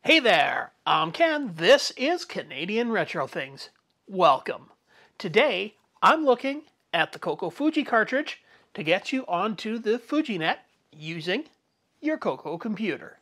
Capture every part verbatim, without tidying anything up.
Hey there, I'm Ken. This is Canadian Retro Things. Welcome. Today, I'm looking at the CoCo Fuji cartridge to get you onto the FujiNet using your CoCo computer.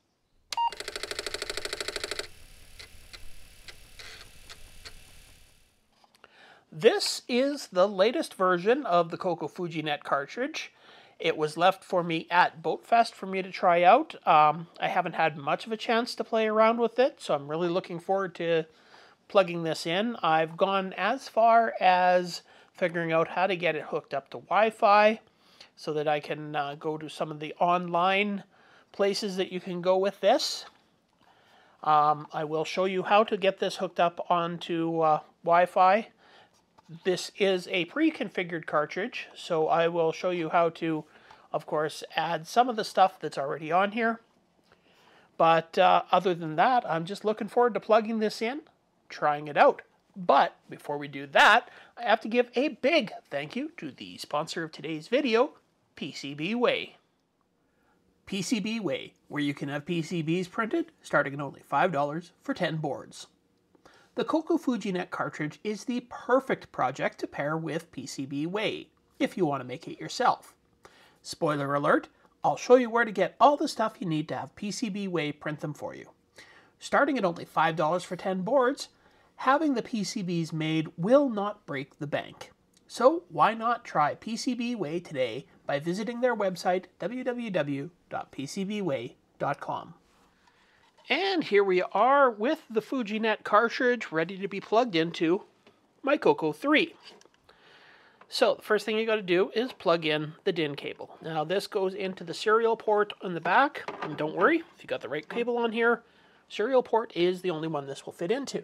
This is the latest version of the CoCo FujiNet cartridge. It was left for me at BoatFest for me to try out. Um, I haven't had much of a chance to play around with it, so I'm really looking forward to plugging this in. I've gone as far as figuring out how to get it hooked up to Wi-Fi so that I can uh, go to some of the online places that you can go with this. Um, I will show you how to get this hooked up onto uh, Wi-Fi. This is a pre-configured cartridge, so I will show you how to, of course, add some of the stuff that's already on here. But uh, other than that, I'm just looking forward to plugging this in, trying it out. But before we do that, I have to give a big thank you to the sponsor of today's video, PCBWay. PCBWay, where you can have P C Bs printed starting at only five dollars for ten boards. The CoCo FujiNet cartridge is the perfect project to pair with PCBWay, if you want to make it yourself. Spoiler alert, I'll show you where to get all the stuff you need to have PCBWay print them for you. Starting at only five dollars for ten boards, having the P C Bs made will not break the bank. So why not try PCBWay today by visiting their website, w w w dot p c b way dot com. And here we are with the FujiNet cartridge ready to be plugged into my CoCo three. So the first thing you got to do is plug in the D I N cable. Now this goes into the serial port on the back, and don't worry, if you got the right cable on here, serial port is the only one this will fit into.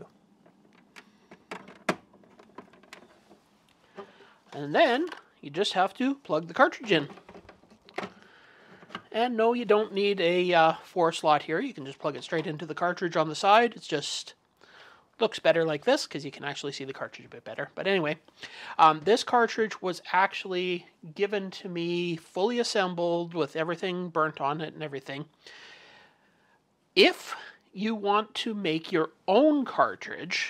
And then you just have to plug the cartridge in. And no, you don't need a uh, four slot here. You can just plug it straight into the cartridge on the side. It's just looks better like this because you can actually see the cartridge a bit better. But anyway, um, this cartridge was actually given to me fully assembled with everything burnt on it and everything. If you want to make your own cartridge,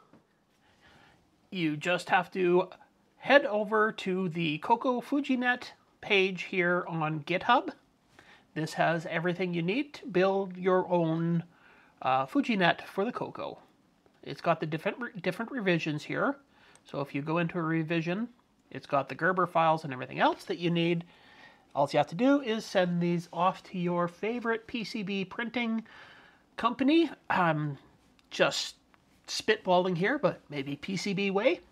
you just have to head over to the CoCo FujiNet page here on GitHub. This has everything you need to build your own uh, FujiNet for the CoCo. It's got the different different revisions here. So if you go into a revision, it's got the Gerber files and everything else that you need. All you have to do is send these off to your favorite P C B printing company. I'm just spitballing here, but maybe PCBWay.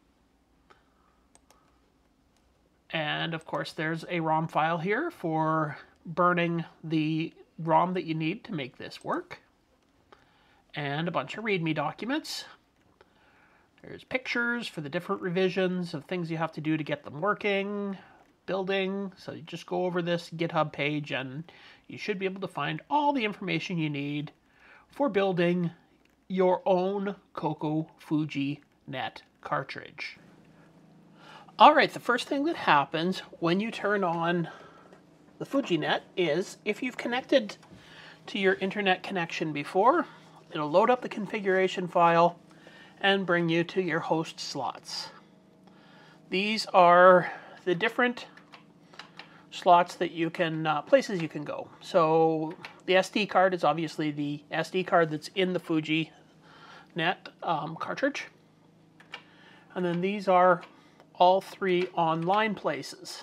And of course, there's a ROM file here for burning the ROM that you need to make this work. And a bunch of README documents. There's pictures for the different revisions of things you have to do to get them working, building. So you just go over this GitHub page and you should be able to find all the information you need for building your own CoCo FujiNet cartridge. Alright, the first thing that happens when you turn on the FujiNet is, if you've connected to your internet connection before, it'll load up the configuration file and bring you to your host slots. These are the different slots that you can, uh, places you can go. So the S D card is obviously the S D card that's in the FujiNet um, cartridge. And then these are all three online places.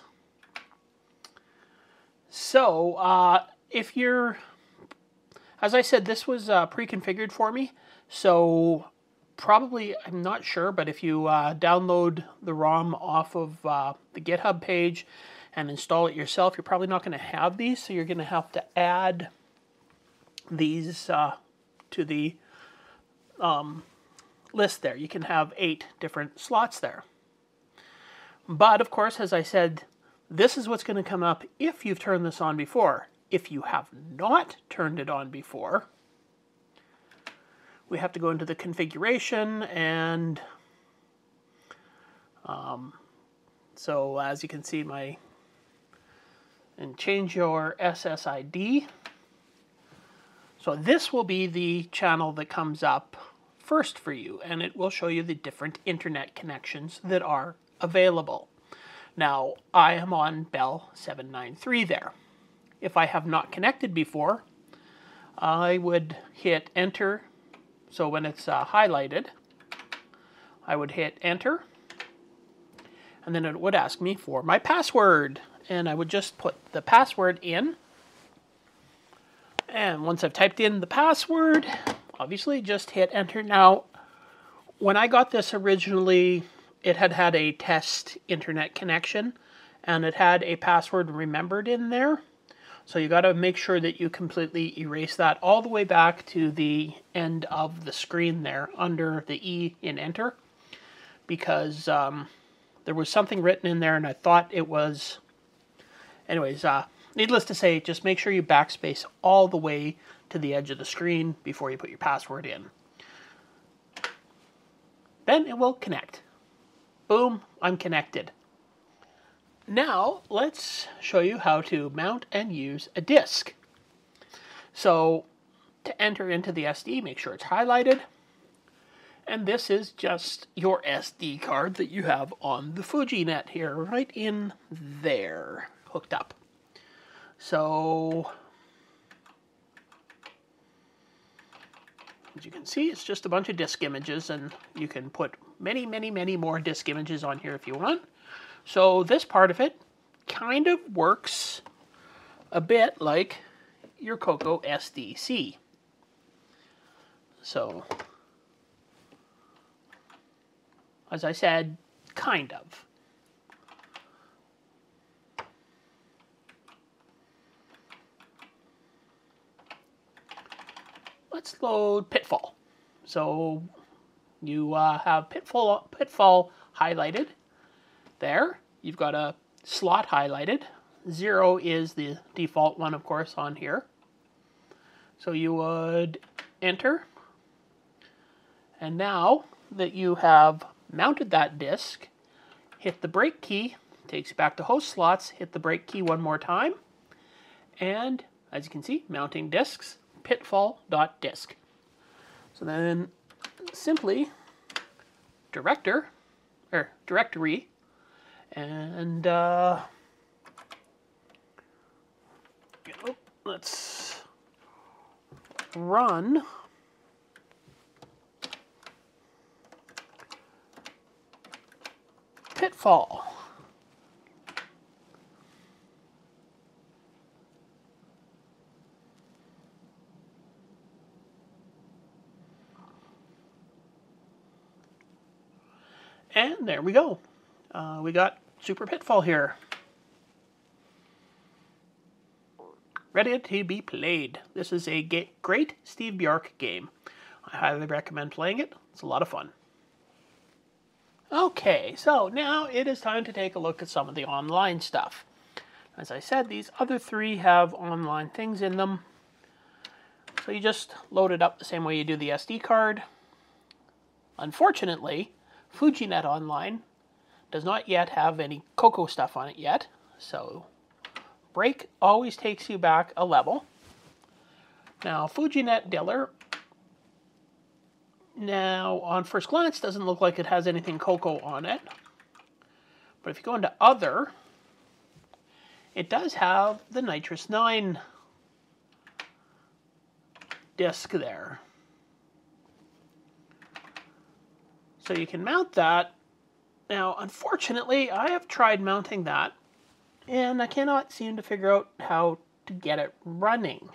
So, uh, if you're, as I said, this was uh, pre-configured for me, so probably, I'm not sure, but if you uh, download the ROM off of uh, the GitHub page and install it yourself, you're probably not going to have these, so you're going to have to add these uh, to the um, list there. You can have eight different slots there. But, of course, as I said, this is what's going to come up if you've turned this on before. If you have not turned it on before, we have to go into the configuration, and um, so as you can see, my and change your S S I D. So this will be the channel that comes up first for you, and it will show you the different internet connections that are available. Now, I am on Bell seven ninety-three there. If I have not connected before, I would hit enter. So when it's uh, highlighted, I would hit enter, and then it would ask me for my password, and I would just put the password in. And once I've typed in the password, obviously just hit enter. Now, when I got this originally, it had had a test internet connection, and it had a password remembered in there. So you got to make sure that you completely erase that all the way back to the end of the screen there under the E in enter, because um, there was something written in there and I thought it was... Anyways, uh, needless to say, just make sure you backspace all the way to the edge of the screen before you put your password in. Then it will connect. Boom, I'm connected. Now, let's show you how to mount and use a disk. So, to enter into the S D, make sure it's highlighted. And this is just your S D card that you have on the FujiNet here, right in there, hooked up. So, as you can see, it's just a bunch of disk images, and you can put many, many, many more disk images on here if you want. So this part of it kind of works a bit like your CoCo S D C. So, as I said, kind of. Let's load Pitfall. So you uh, have Pitfall, Pitfall highlighted there. You've got a slot highlighted. Zero is the default one, of course, on here. So you would enter. And now that you have mounted that disk, hit the break key. Takes you back to host slots. Hit the break key one more time. And as you can see, mounting disks. Pitfall.disk. So then simply director or directory and uh, oh, let's run Pitfall. And there we go. Uh, we got Super Pitfall here. Ready to be played. This is a great Steve Bjork game. I highly recommend playing it. It's a lot of fun. Okay, so now it is time to take a look at some of the online stuff. As I said, these other three have online things in them. So you just load it up the same way you do the S D card. Unfortunately, FujiNet Online does not yet have any CoCo stuff on it yet, so break always takes you back a level. Now, FujiNet Diller, now on first glance, doesn't look like it has anything CoCo on it, but if you go into Other, it does have the Nitrous nine disk there. So you can mount that. Now, unfortunately, I have tried mounting that, and I cannot seem to figure out how to get it running.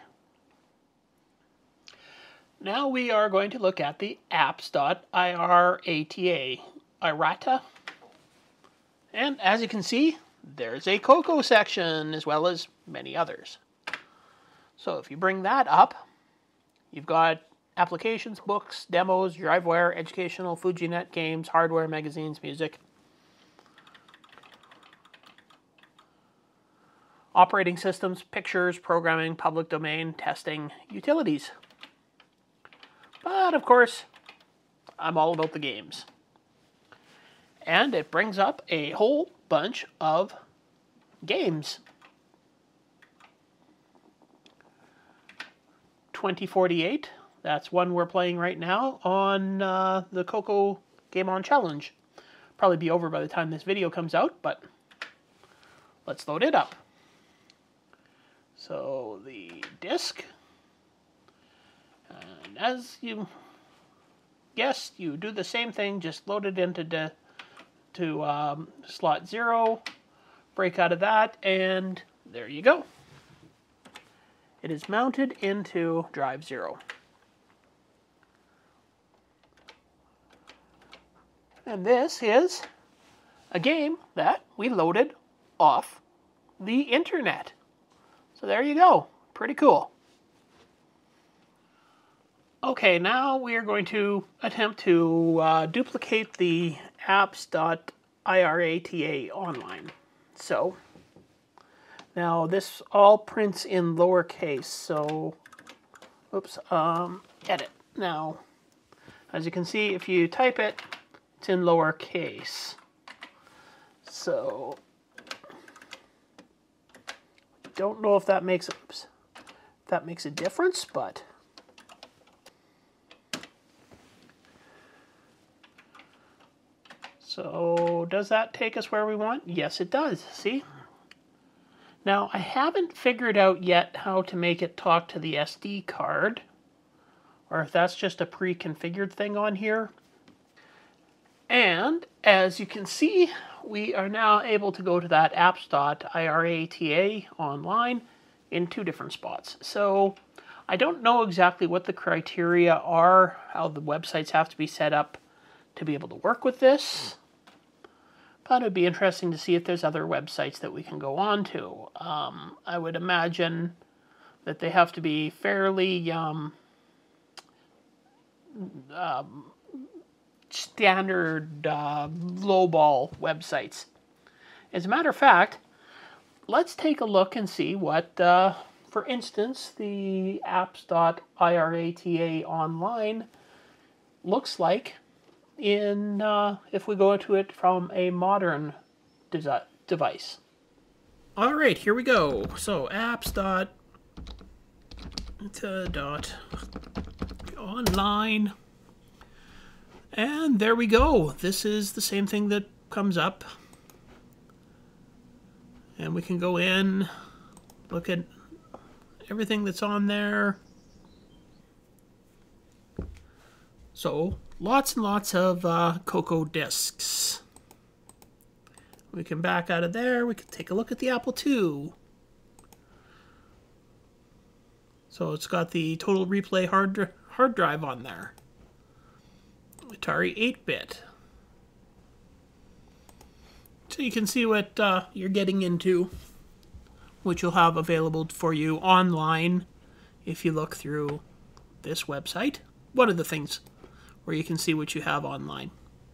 Now we are going to look at the apps.irata, irata. And as you can see, there's a CoCo section, as well as many others. So if you bring that up, you've got applications, books, demos, driveware, educational, FujiNet, games, hardware, magazines, music. Operating systems, pictures, programming, public domain, testing, utilities. But of course, I'm all about the games. And it brings up a whole bunch of games. twenty forty-eight. That's one we're playing right now on uh, the CoCo Game On Challenge. Probably be over by the time this video comes out, but let's load it up. So the disk, and as you guessed, you do the same thing, just load it into the, to um, slot zero, break out of that, and there you go. It is mounted into drive zero. And this is a game that we loaded off the internet. So there you go. Pretty cool. Okay, now we are going to attempt to uh, duplicate the apps dot irata online. So now this all prints in lowercase, so oops, um, edit. Now, as you can see, if you type it, it's in lowercase. So don't know if that makes oops, if that makes a difference, but so does that take us where we want? Yes, it does. See? Now, I haven't figured out yet how to make it talk to the S D card, or if that's just a pre-configured thing on here. And as you can see, we are now able to go to that apps dot irata online in two different spots. So I don't know exactly what the criteria are, how the websites have to be set up to be able to work with this. But it'd be interesting to see if there's other websites that we can go on to. Um, I would imagine that they have to be fairly um, um, standard uh, lowball websites. As a matter of fact, let's take a look and see what, uh, for instance, the apps dot irata online looks like in uh, if we go to it from a modern device. All right, here we go. So apps dot online. And there we go. This is the same thing that comes up. And we can go in, look at everything that's on there. So, lots and lots of uh, CoCo discs. We can back out of there. We can take a look at the Apple two. So it's got the Total Replay hard, hard drive on there. Atari eight bit. So you can see what uh, you're getting into, which you'll have available for you online if you look through this website. One of the things where you can see what you have online.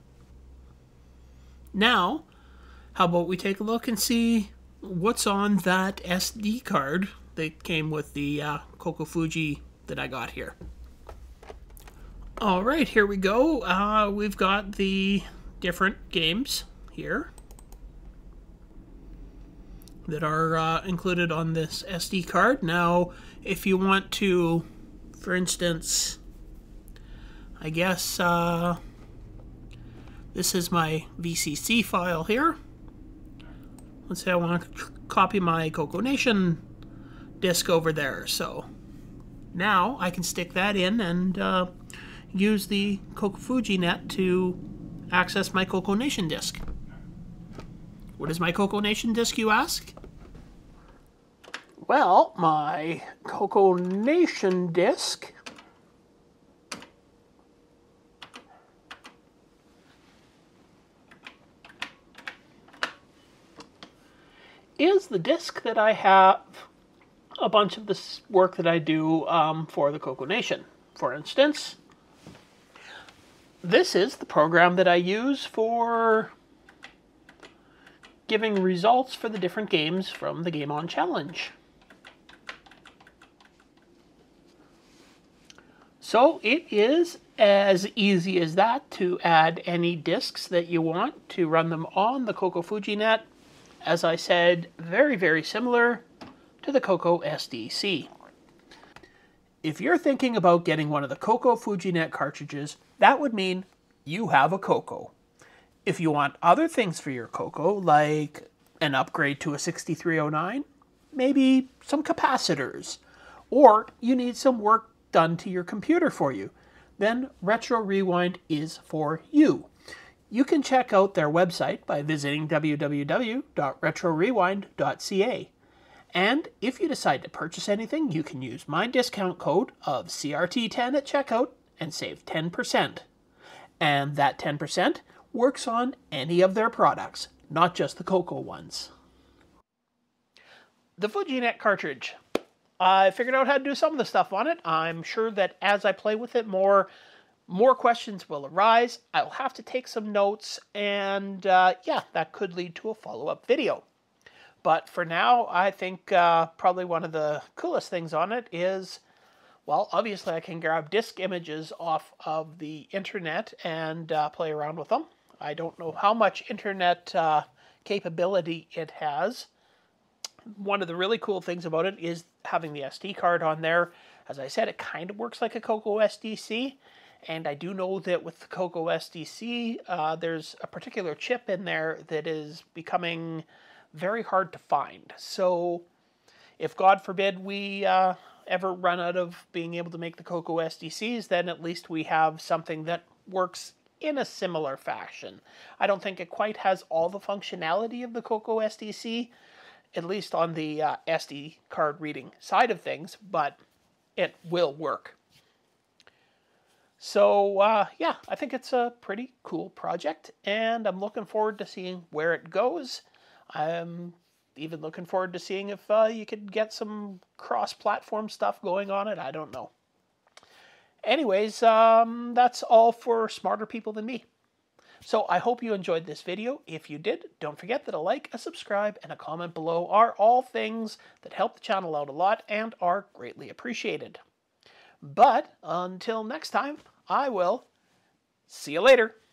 Now, how about we take a look and see what's on that S D card that came with the uh, CoCo Fuji that I got here. All right, here we go. Uh, we've got the different games here that are uh, included on this S D card. Now, if you want to, for instance, I guess uh, this is my V C C file here. Let's say I want to copy my CoCo Nation disk over there. So now I can stick that in and uh, use the CoCo FujiNet to access my CoCo Nation disk. What is my CoCo Nation disk, you ask? Well, my CoCo Nation disk is the disk that I have a bunch of this work that I do um, for the CoCo Nation. For instance, this is the program that I use for giving results for the different games from the Game On Challenge. So it is as easy as that to add any disks that you want to run them on the CoCo FujiNet. As I said, very, very similar to the CoCo S D C. if you're thinking about getting one of the CoCo FujiNet cartridges, that would mean you have a CoCo. If you want other things for your CoCo, like an upgrade to a sixty-three oh nine, maybe some capacitors, or you need some work done to your computer for you, then Retro Rewind is for you. You can check out their website by visiting w w w dot retro rewind dot c a. And if you decide to purchase anything, you can use my discount code of C R T ten at checkout and save ten percent. And that ten percent works on any of their products, not just the CoCo ones. The FujiNet cartridge. I figured out how to do some of the stuff on it. I'm sure that as I play with it more, more questions will arise. I'll have to take some notes, and uh, yeah, that could lead to a follow-up video. But for now, I think uh, probably one of the coolest things on it is, well, obviously I can grab disk images off of the internet and uh, play around with them. I don't know how much internet uh, capability it has. One of the really cool things about it is having the S D card on there. As I said, it kind of works like a CoCo S D C. And I do know that with the CoCo S D C, uh, there's a particular chip in there that is becoming very hard to find. So if, God forbid, we uh, ever run out of being able to make the CoCo S D Cs, then at least we have something that works in a similar fashion. I don't think it quite has all the functionality of the CoCo S D C, at least on the uh, S D card reading side of things, but it will work. So, uh, yeah, I think it's a pretty cool project, and I'm looking forward to seeing where it goes. I'm even looking forward to seeing if uh, you could get some cross-platform stuff going on it. I don't know. Anyways, um, that's all for smarter people than me. So I hope you enjoyed this video. If you did, don't forget that a like, a subscribe, and a comment below are all things that help the channel out a lot and are greatly appreciated. But until next time, I will see you later.